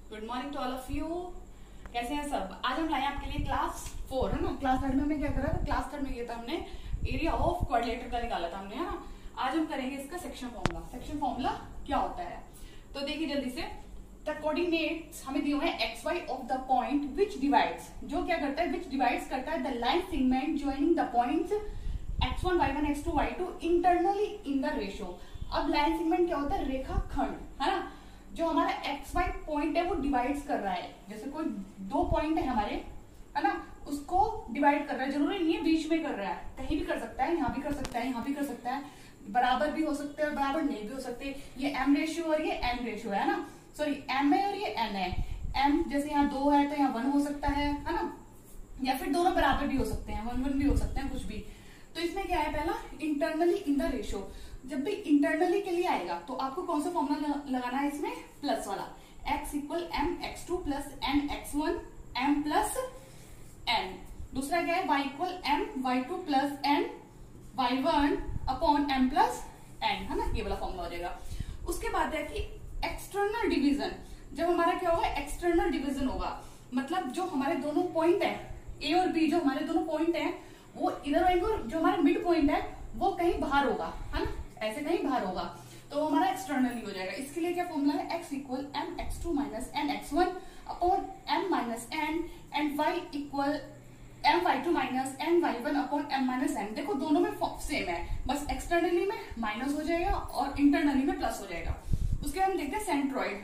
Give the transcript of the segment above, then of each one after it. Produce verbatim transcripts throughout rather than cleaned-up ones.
Good morning to all of you. कैसे हैं सब? आज हम लाए आपके लिए क्लास फोर, है ना। क्लास थर्ड में हमें क्या करा था? क्लास थर्ड में किया था हमने एरिया ऑफ क्वाड्रिलेटरल का निकाला था हमने, है ना। आज हम करेंगे इसका सेक्शन फॉर्मूला। सेक्शन फॉर्मूला क्या होता है तो देखिए जल्दी से। द कोऑर्डिनेट्स हमें दिए हुए हैं X Y of the point which divides, जो क्या करता है, विच डिवाइड्स करता है the line segment joining the points X one Y one X two Y two internally in the ratio. अब लाइन सेगमेंट क्या होता है? रेखा खंड, है ना। जो हमारा एक्स वाई पॉइंट है वो डिवाइड्स कर रहा है। जैसे कोई दो पॉइंट है हमारे, है ना, उसको डिवाइड कर रहा है। जरूरी नहीं है बीच में कर रहा है, कहीं भी कर सकता है, यहाँ भी कर सकता है, यहाँ भी कर सकता है, बराबर भी हो सकते हैं, बराबर नहीं भी हो सकते। ये एम रेशियो और ये एन रेशियो है ना, सॉरी एम है और ये एन है। एम जैसे यहाँ दो है तो यहाँ वन हो सकता है, है ना, या फिर दोनों बराबर भी हो सकते हैं, वन वन भी हो सकते हैं, कुछ भी। तो इसमें क्या है, पहला इंटरनली इन द रेशियो। जब भी इंटरनली के लिए आएगा तो आपको कौन सा फॉर्मूला लगाना है इसमें? प्लस वाला। x equal M X two plus N X one M plus N. दूसरा क्या है? y equal M Y two plus N Y one upon M plus N, है ना। ये वाला फॉर्मूला हो जाएगा। उसके बाद है कि एक्सटर्नल डिवीजन। जब हमारा क्या होगा? एक्सटर्नल डिवीजन होगा, मतलब जो हमारे दोनों पॉइंट है ए और बी, जो हमारे दोनों पॉइंट है वो इधर आएंगे और जो हमारा मिड पॉइंट है वो कहीं बाहर होगा, है ना, ऐसे कहीं बाहर होगा, तो हमारा एक्सटर्नली हो जाएगा। इसके लिए क्या फॉर्मूला है? x equal M X two minus N X one upon M minus N and y equal M Y two minus N Y one upon M minus N. देखो दोनों में सेम है, बस एक्सटर्नली में माइनस हो जाएगा और इंटरनली में प्लस हो जाएगा। उसके बाद हम देखते हैं सेंट्रोइड।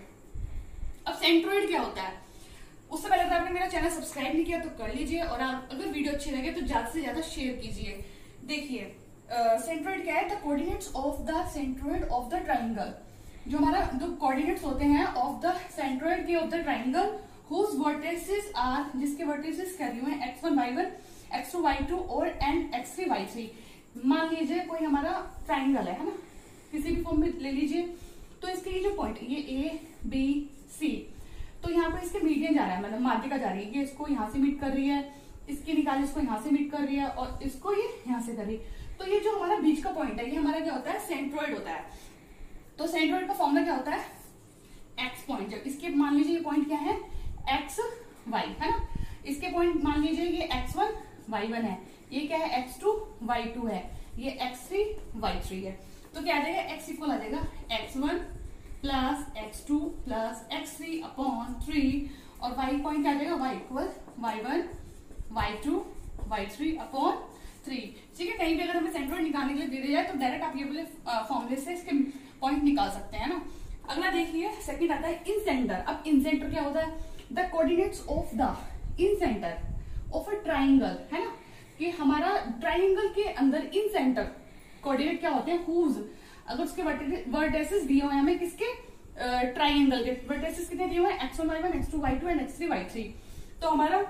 अब सेंट्रोइड क्या होता है? उससे पहले अगर आपने मेरा चैनल सब्सक्राइब नहीं किया तो कर लीजिए, और आप अगर वीडियो अच्छी लगे तो ज्यादा से ज्यादा शेयर कीजिए। देखिए सेंट्रोइड uh, क्या है? The coordinates of the centroid of the triangle. जो हमारा जो कोऑर्डिनेट्स होते हैं ऑफ द सेंट्रोइड के of the triangle whose vertices are, जिसके वर्टिसेस क्या दिए हुए हैं? X one Y one X two Y two और and X three Y three. मान लीजिए कोई हमारा ट्राइंगल है, है ना, किसी भी फॉर्म में ले लीजिए। तो इसके ये जो पॉइंट ये ए बी सी, तो यहाँ पर इसके मीडियन जा रहा है, मतलब माध्यिका जा रही है। ये इसको यहाँ से मीट कर रही है, इसकी निकाल इसको यहाँ से मीट कर रही है और इसको ये यहाँ से कर रही है। तो ये जो हमारा बीच का पॉइंट है ये हमारा क्या होता है? सेंट्रोइड होता है। तो सेंट्रोइड का फॉर्मूला क्या होता है? X point. जब इसके मान लीजिए ये पॉइंट क्या है? एक्स वाई, है ना। इसके पॉइंट मान लीजिए ये एक्स वन वाई वन है, ये क्या है? एक्स टू वाई टू है, ये एक्स थ्री वाई थ्री है। तो क्या आ जाएगा? एक्स इक्वल आ जाएगा X one plus X two plus X three upon three, और वाई पॉइंट आ जाएगा Y equal Y one Y two Y three upon three. ठीक है, कहीं भी अगर हमें सेंट्रोइड निकालने के लिए दे दिया जाए तो डायरेक्ट आप ये वाले फॉर्मूले से इसके पॉइंट निकाल सकते हैं ना। अगला देखिए सेकंड आता है इन सेंटर। अब इन सेंटर क्या होता है? The coordinates of the incentre of a triangle, है ना, कि हमारा ट्राइंगल के अंदर इन सेंटर कोऑर्डिनेट क्या होते हैं? हुज। अगर उसके वर्टिसेस दिए हुए हैं हमें, किसके? ट्राइंगल के वर्टिसेस कितने दिए हुए हैं? X one Y one X two Y two and X three Y three. तो हमारा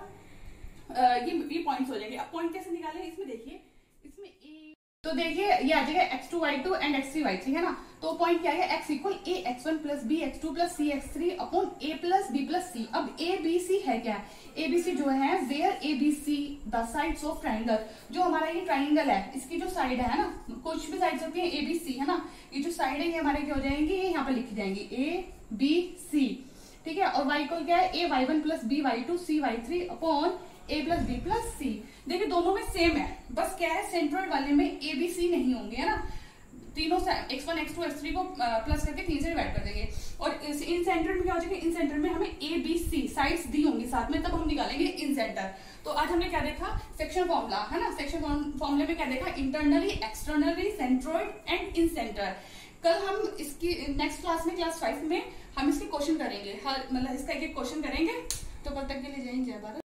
Uh, ये ये पॉइंट्स हो जाएंगे। अब पॉइंट कैसे निकाले? इसमें देखिए, इसमें ए, तो देखिए ये आ जाएगा X two Y two and X three Y three, है ना। तो पॉइंट क्या है? X equal A X one plus B X two plus C X three upon A plus B plus C. अब ए बी सी है क्या? ए B C जो है where A B C the sides of triangle. जो हमारा ये triangle है इसकी जो साइड है ना, कुछ भी साइड्स होती है ए बी सी, है ना। ये जो साइड है ये हमारे क्या हो जाएंगे? ये यहाँ पे लिखी जाएंगी ए बी सी, ठीक है। और वाई इक्वल क्या है? A Y one plus B Y two C Y three upon A plus B plus C. देखिए दोनों में सेम है, बस क्या है सेंट्रोइड वाले में ए बी सी नहीं होंगे, है ना। तीनों X one X two X three को प्लस करके तीन से डिवाइड कर देंगे। और इन सेंटर में क्या हो जाएगा? इन सेंटर में हमें ए बी सी साइड्स दी होंगी साथ में, तब हम निकालेंगे इन सेंटर। तो आज हमने क्या देखा? सेक्शन फॉर्मूला, है ना। सेक्शन फॉर्मूले में क्या देखा? Internally, externally, centroid and incentre. कल हम इसकी नेक्स्ट क्लास में, क्लास फाइव में हम इसके क्वेश्चन करेंगे, हर मतलब इसका एक एक क्वेश्चन करेंगे। तो कल तक के लिए जय हिंद जय भारत।